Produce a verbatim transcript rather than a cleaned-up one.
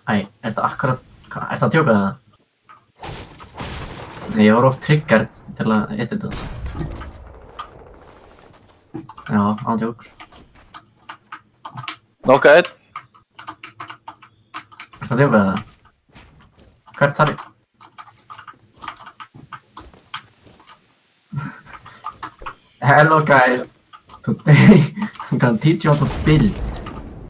Æ, er þetta akkurat... Er þetta að tjóka það? Nei, ég var oft triggered til að hitta þetta. Já, án tjóks. Nokka einn. Er þetta að tjóka það? Hvert þarf ég? Hello guys. Today I'm gonna teach you how to build.